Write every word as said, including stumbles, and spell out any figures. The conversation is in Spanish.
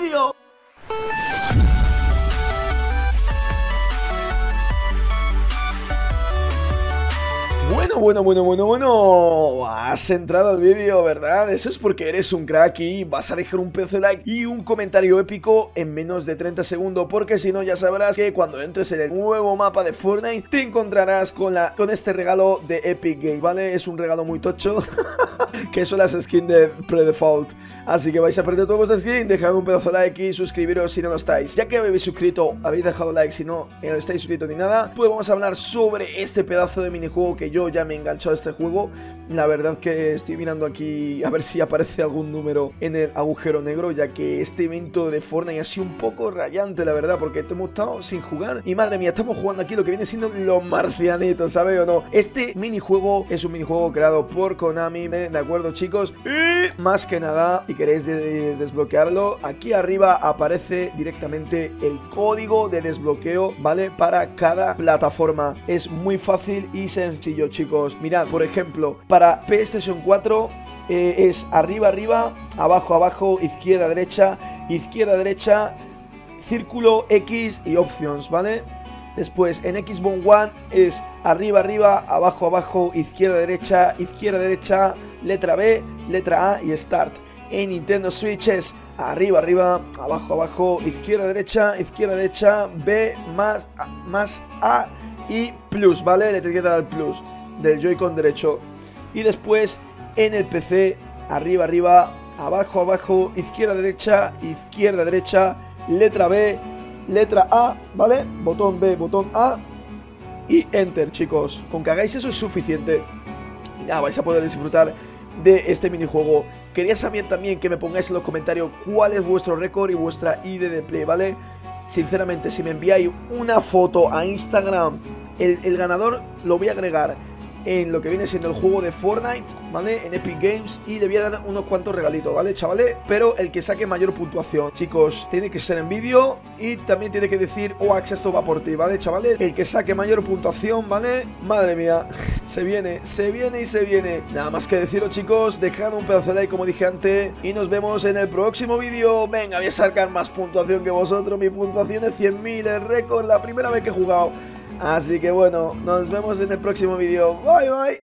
vídeo. Bueno, bueno, bueno, bueno, bueno, has entrado al vídeo, ¿verdad? Eso es porque eres un crack y vas a dejar un pedazo de like y un comentario épico en menos de treinta segundos, porque si no ya sabrás que cuando entres en el nuevo mapa de Fortnite te encontrarás con, la, con este regalo de Epic Game, ¿vale? Es un regalo muy tocho, que son las skins de pre-default. Así que vais a perder todas vuestras skins, dejad un pedazo de like y suscribiros si no lo estáis. Ya que habéis suscrito, habéis dejado like, si no, no estáis suscritos ni nada, pues vamos a hablar sobre este pedazo de minijuego que yo ya me he enganchado a este juego. La verdad que estoy mirando aquí a ver si aparece algún número en el agujero negro, ya que este evento de Fortnite ha sido un poco rayante, la verdad, porque hemos estado sin jugar. Y madre mía, estamos jugando aquí lo que viene siendo los marcianitos, ¿sabes o no? Este minijuego es un minijuego creado por Konami, ¿eh? ¿De acuerdo, chicos? Y más que nada, si queréis de desbloquearlo, aquí arriba aparece directamente el código de desbloqueo, ¿vale? Para cada plataforma. Es muy fácil y sencillo, chicos. Mirad, por ejemplo, para PlayStation cuatro eh, es arriba, arriba, abajo, abajo, izquierda, derecha, izquierda, derecha, círculo, X y options, ¿vale? Después en Xbox One es arriba, arriba, abajo, abajo, izquierda, derecha, izquierda, derecha, letra B, letra A y Start. En Nintendo Switch es arriba, arriba, abajo, abajo, izquierda, derecha, izquierda, derecha, B, más, A, más A y plus, ¿vale? Le tengo que dar el plus del Joy-Con derecho. Y después en el P C, arriba, arriba, abajo, abajo, izquierda, derecha, izquierda, derecha, letra B, letra A, ¿vale? Botón B, botón A y Enter, chicos. Con que hagáis eso es suficiente. Ya vais a poder disfrutar de este minijuego. Quería saber también que me pongáis en los comentarios cuál es vuestro récord y vuestra I D de play, ¿vale? Sinceramente, si me enviáis una foto a Instagram, el, el ganador lo voy a agregar en lo que viene siendo el juego de Fortnite, ¿vale? En Epic Games, y le voy a dar unos cuantos regalitos, ¿vale, chavales? Pero el que saque mayor puntuación, chicos, tiene que ser en vídeo y también tiene que decir Oax, esto va por ti, ¿vale, chavales? El que saque mayor puntuación, ¿vale? Madre mía, se viene, se viene y se viene. Nada más que deciros, chicos, dejad un pedazo de like como dije antes y nos vemos en el próximo vídeo. Venga, voy a sacar más puntuación que vosotros. Mi puntuación es cien mil, el récord, la primera vez que he jugado. Así que bueno, nos vemos en el próximo vídeo. Bye, bye.